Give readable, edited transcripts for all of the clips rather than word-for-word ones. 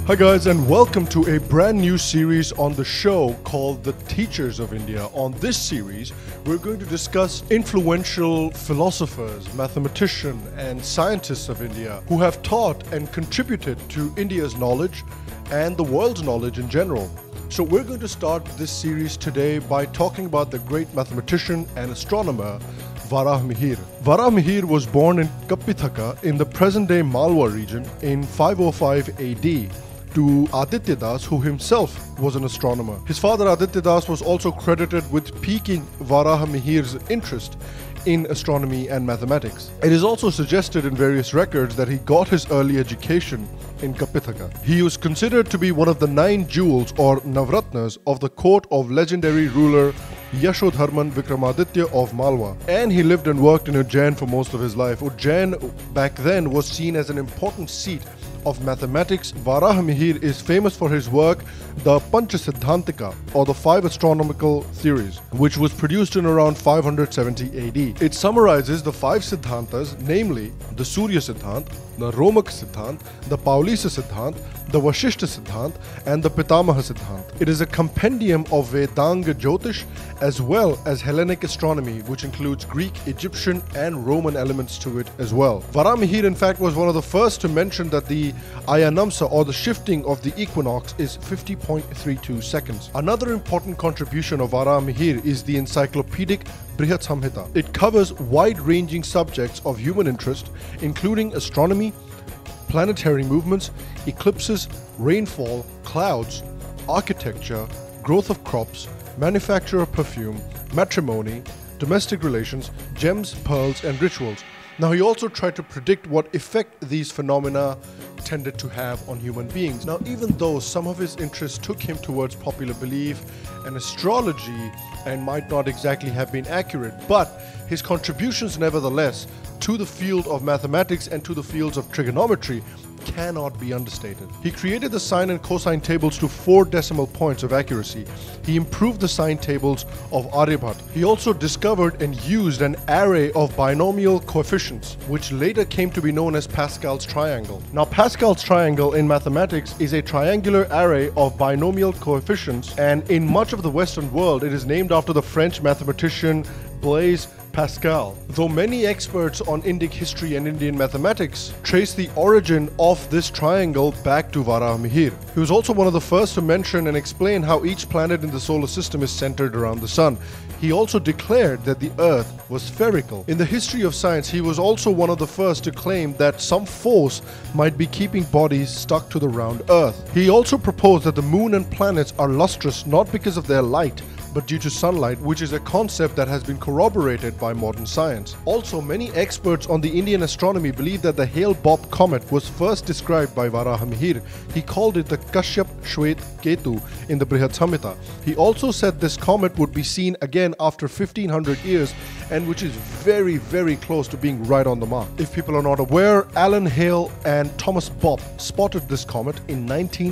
Hi guys, and welcome to a brand new series on the show called The Teachers of India. On this series, we're going to discuss influential philosophers, mathematicians and scientists of India who have taught and contributed to India's knowledge and the world's knowledge in general. So we're going to start this series today by talking about the great mathematician and astronomer Varahamihira. Varahamihira was born in Kapithaka in the present-day Malwa region in 505 AD. To Aditya Das, who himself was an astronomer. His father Aditya Das was also credited with piquing Varahamihira's interest in astronomy and mathematics. It is also suggested in various records that he got his early education in Kapithaka. He was considered to be one of the 9 jewels or Navratnas of the court of legendary ruler Yashodharman Vikramaditya of Malwa. And he lived and worked in Ujjain for most of his life. Ujjain back then was seen as an important seat of mathematics. Varahamihira is famous for his work, the Panchasiddhantika, or the 5 astronomical theories, which was produced in around 570 AD. It summarizes the 5 Siddhantas, namely the Surya Siddhant, the Romak Siddhant, the Paulisa Siddhant, the Vashishta Siddhant, and the Pitamaha Siddhant. It is a compendium of Vedanga Jyotish as well as Hellenic astronomy, which includes Greek, Egyptian, and Roman elements to it as well. Varahamihira, in fact, was one of the first to mention that the Ayanamsa, or the shifting of the equinox, is 50.32 seconds. Another important contribution of Varahamihira is the encyclopedic Brihatsamhita. It covers wide-ranging subjects of human interest, including astronomy, planetary movements, eclipses, rainfall, clouds, architecture, growth of crops, manufacture of perfume, matrimony, domestic relations, gems, pearls, and rituals. Now, he also tried to predict what effect these phenomena tended to have on human beings. Now, even though some of his interests took him towards popular belief and astrology and might not exactly have been accurate, but his contributions nevertheless to the field of mathematics and to the fields of trigonometry cannot be understated. He created the sine and cosine tables to 4 decimal points of accuracy. He improved the sine tables of Aryabhat. He also discovered and used an array of binomial coefficients, which later came to be known as Pascal's triangle. Now, Pascal's triangle in mathematics is a triangular array of binomial coefficients, and in much of the Western world, it is named after the French mathematician Blaise Pascal. Though many experts on Indic history and Indian mathematics trace the origin of this triangle back to Varahamihira. He was also one of the first to mention and explain how each planet in the solar system is centered around the sun. He also declared that the Earth was spherical. In the history of science, he was also one of the first to claim that some force might be keeping bodies stuck to the round Earth. He also proposed that the moon and planets are lustrous not because of their light, but due to sunlight, which is a concept that has been corroborated by modern science. Also, many experts on the Indian astronomy believe that the Hale-Bopp comet was first described by Varahamihira. He called it the Kashyap-Shwet-Ketu in the Brihatsamhita. He also said this comet would be seen again after 1500 years, and which is very, very close to being right on the mark. If people are not aware, Alan Hale and Thomas Bopp spotted this comet in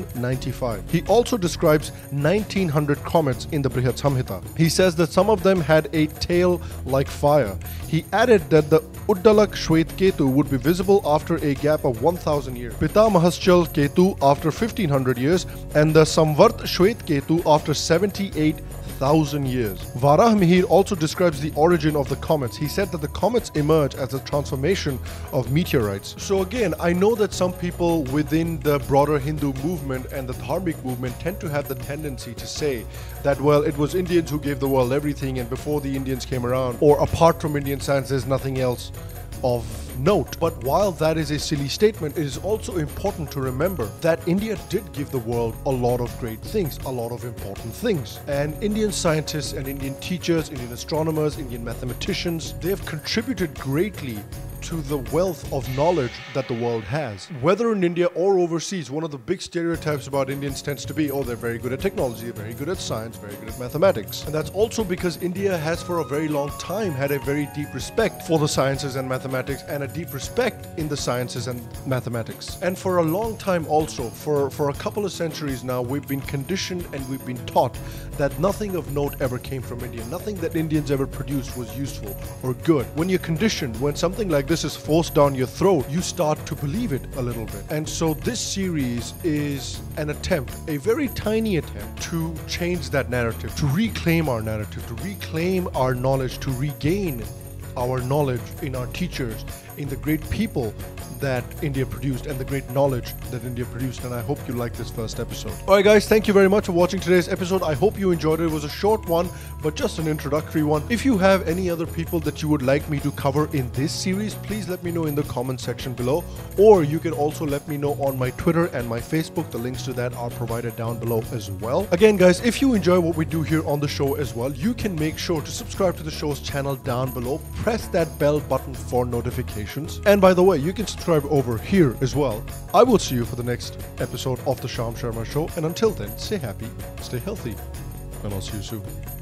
1995. He also describes 1900 comets in the Brihatsamhita. He says that some of them had a tail like fire. He added that the Uddalak Shwet Ketu would be visible after a gap of 1000 years, Pitamahashchal Ketu after 1500 years, and the Samvart Shwet Ketu after 78,000 years. Varahamihira also describes the origin of the comets. He said that the comets emerge as a transformation of meteorites. So again, I know that some people within the broader Hindu movement and the Dharmic movement tend to have the tendency to say that, well, it was Indians who gave the world everything, and before the Indians came around, or apart from Indian science, there's nothing else of note. But while that is a silly statement, it is also important to remember that India did give the world a lot of great things, a lot of important things. And Indian scientists and Indian teachers, Indian astronomers, Indian mathematicians, they have contributed greatly to the wealth of knowledge that the world has. Whether in India or overseas, one of the big stereotypes about Indians tends to be, oh, they're very good at technology, they're very good at science, very good at mathematics. And that's also because India has for a very long time had a very deep respect for the sciences and mathematics, and a deep respect in the sciences and mathematics. And for a long time also, for a couple of centuries now, we've been conditioned and we've been taught that nothing of note ever came from India. Nothing that Indians ever produced was useful or good. When you're conditioned, when something like this is forced down your throat, you start to believe it a little bit. And so this series is an attempt, a very tiny attempt, to change that narrative, to reclaim our narrative, to reclaim our knowledge, to regain our knowledge in our teachers, in the great people that India produced and the great knowledge that India produced. And I hope you like this first episode. Alright guys, thank you very much for watching today's episode. I hope you enjoyed it. It was a short one, but just an introductory one. If you have any other people that you would like me to cover in this series, please let me know in the comment section below, or you can also let me know on my Twitter and my Facebook. The links to that are provided down below as well. Again guys, if you enjoy what we do here on the show as well, you can make sure to subscribe to the show's channel down below. Press that bell button for notifications. And by the way, you can subscribe over here as well. I will see you for the next episode of the Sham Sharma Show, and until then, stay happy, stay healthy, and I'll see you soon.